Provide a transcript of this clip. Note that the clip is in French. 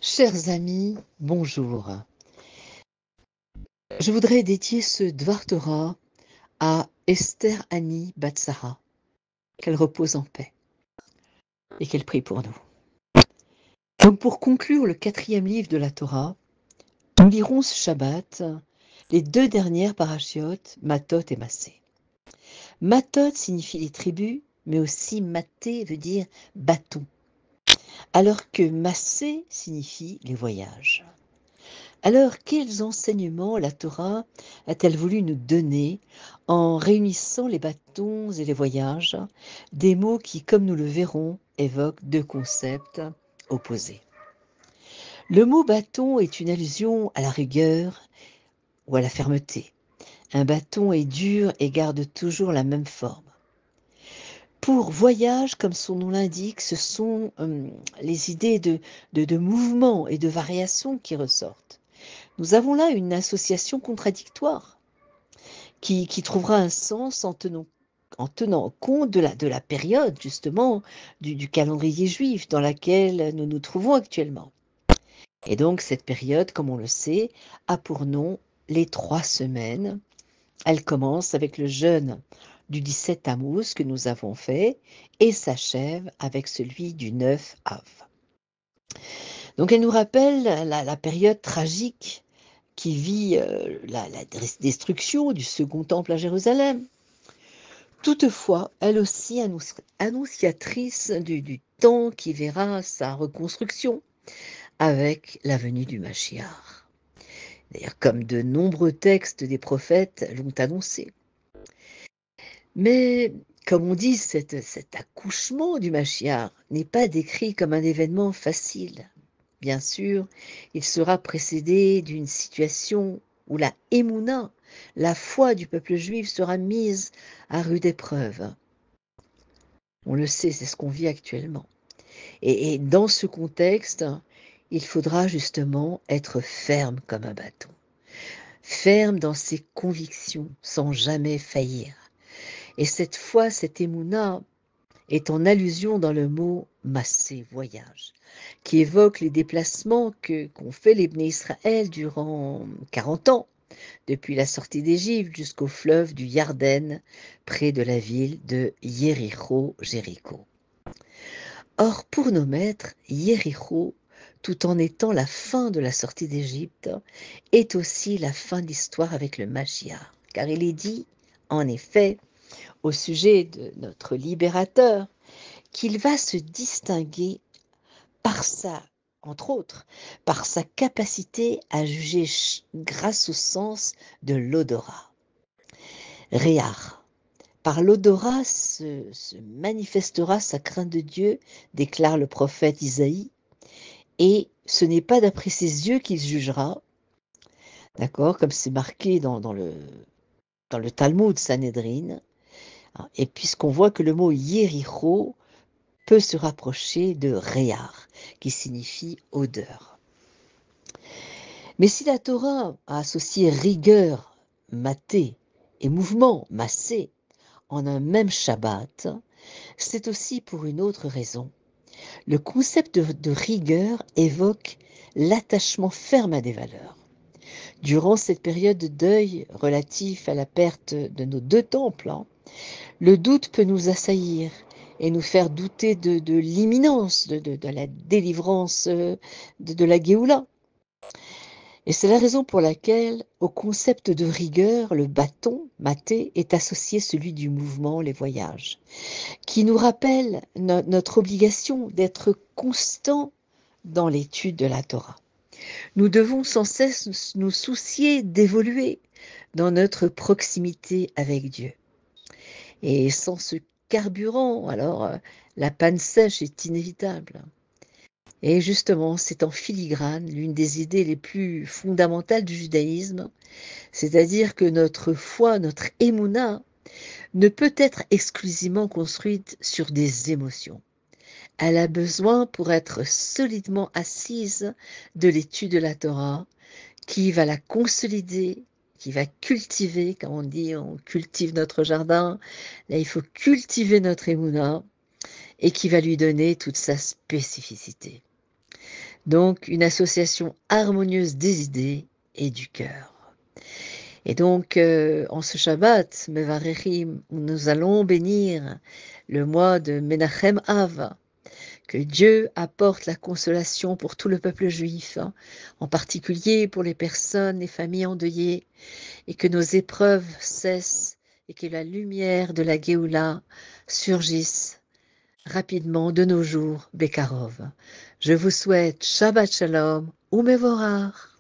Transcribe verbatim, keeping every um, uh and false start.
Chers amis, bonjour. Je voudrais dédier ce Dvar Torah à Esther Annie Batsara, qu'elle repose en paix et qu'elle prie pour nous. Donc pour conclure le quatrième livre de la Torah, nous lirons ce Shabbat les deux dernières parachiotes, Matot et Massé. Matot signifie les tribus, mais aussi Maté veut dire bâton, alors que Massé signifie les voyages. Alors, quels enseignements la Torah a-t-elle voulu nous donner en réunissant les bâtons et les voyages, des mots qui, comme nous le verrons, évoquent deux concepts opposés. Le mot bâton est une allusion à la rigueur ou à la fermeté. Un bâton est dur et garde toujours la même forme. Pour voyage, comme son nom l'indique, ce sont hum, les idées de, de, de mouvement et de variation qui ressortent. Nous avons là une association contradictoire qui, qui trouvera un sens en tenant, en tenant compte de la, de la période, justement, du, du calendrier juif dans laquelle nous nous trouvons actuellement. Et donc, cette période, comme on le sait, a pour nom les trois semaines. Elle commence avec le jeûne du dix-sept Tammuz que nous avons fait et s'achève avec celui du neuf Av. Donc, elle nous rappelle la, la période tragique qui vit euh, la, la destruction du second temple à Jérusalem. Toutefois, elle aussi annonci- annonciatrice du, du temps qui verra sa reconstruction avec la venue du Mashiach. D'ailleurs, comme de nombreux textes des prophètes l'ont annoncé. Mais, comme on dit, cette- cet accouchement du Mashiach n'est pas décrit comme un événement facile. Bien sûr, il sera précédé d'une situation où la Emouna, la foi du peuple juif, sera mise à rude épreuve. On le sait, c'est ce qu'on vit actuellement. Et, et dans ce contexte, il faudra justement être ferme comme un bâton, ferme dans ses convictions, sans jamais faillir. Et cette fois, cette émouna est en allusion dans le mot massé, voyage, qui évoque les déplacements que qu'ont fait les Bnei Israël durant quarante ans, depuis la sortie d'Égypte jusqu'au fleuve du Yarden, près de la ville de Yéricho, Jéricho. Or, pour nos maîtres, Yéricho, tout en étant la fin de la sortie d'Égypte, est aussi la fin de l'histoire avec le Mashiach. Car il est dit, en effet, au sujet de notre libérateur, qu'il va se distinguer par sa, entre autres, par sa capacité à juger grâce au sens de l'odorat. Réar. Par l'odorat se, se manifestera sa crainte de Dieu, déclare le prophète Isaïe, et ce n'est pas d'après ses yeux qu'il jugera, d'accord, comme c'est marqué dans, dans, le, dans le Talmud Sanhedrin, et puisqu'on voit que le mot Yéricho peut se rapprocher de Réar, qui signifie odeur. Mais si la Torah a associé rigueur, maté, et mouvement, massé, en un même Shabbat, c'est aussi pour une autre raison. Le concept de, de rigueur évoque l'attachement ferme à des valeurs. Durant cette période de deuil relatif à la perte de nos deux temples, hein, le doute peut nous assaillir et nous faire douter de, de l'imminence de, de, de la délivrance de, de la Géoula. Et c'est la raison pour laquelle, au concept de rigueur, le bâton, maté, est associé celui du mouvement, les voyages, qui nous rappelle no- notre obligation d'être constant dans l'étude de la Torah. Nous devons sans cesse nous soucier d'évoluer dans notre proximité avec Dieu. Et sans ce carburant, alors euh, la panne sèche est inévitable. Et justement, c'est en filigrane l'une des idées les plus fondamentales du judaïsme, c'est-à-dire que notre foi, notre émouna, ne peut être exclusivement construite sur des émotions. Elle a besoin, pour être solidement assise, de l'étude de la Torah, qui va la consolider, qui va cultiver, comme on dit, on cultive notre jardin, là il faut cultiver notre émouna, et qui va lui donner toute sa spécificité. Donc une association harmonieuse des idées et du cœur. Et donc, euh, en ce Shabbat, Mevarechim, où nous allons bénir le mois de Menachem Av, que Dieu apporte la consolation pour tout le peuple juif, hein, en particulier pour les personnes, les familles endeuillées, et que nos épreuves cessent et que la lumière de la Géoula surgisse rapidement de nos jours, Bekarov. Je vous souhaite Shabbat Shalom ou Mevorach.